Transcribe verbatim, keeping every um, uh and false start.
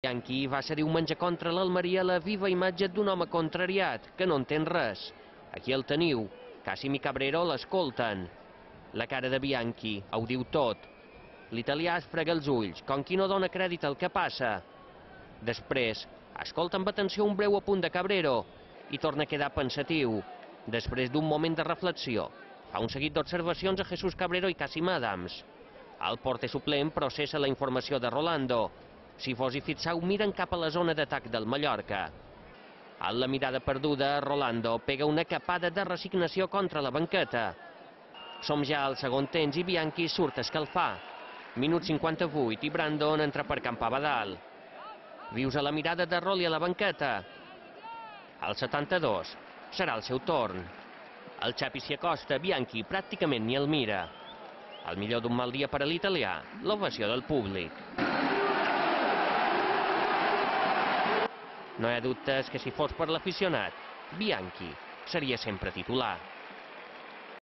Bianchi va cedir un menjar contra l'Almeria la viva imatge d'un home contrariat, que no entén res. Aquí el teniu. Cassim i Cabrero l'escolten. La cara de Bianchi ho diu tot. L'italià es frega els ulls, com qui no dona crèdit al que passa. Després, escolta amb atenció un breu apunt de Cabrero i torna a quedar pensatiu. Després d'un moment de reflexió, fa un seguit d'observacions a Jesús Cabrero i Cassim Adams. El porter suplent processa la informació de Rolando. Sifós i Fitzau miren cap a la zona d'atac del Mallorca. Amb la mirada perduda, Rolando pega una capada de resignació contra la banqueta. Som ja al segon temps i Bianchi surt a escalfar. Minut cinquanta-vuit i Brandon entra per camp Abadal. Vius a la mirada de Rolli a la banqueta. Al setanta-dos serà el seu torn. El Xapi s'hi acosta, Bianchi pràcticament ni el mira. El millor d'un mal dia per a l'italià, l'ovació del públic. No hi ha dubtes que si fos per l'aficionat, Bianchi seria sempre titular.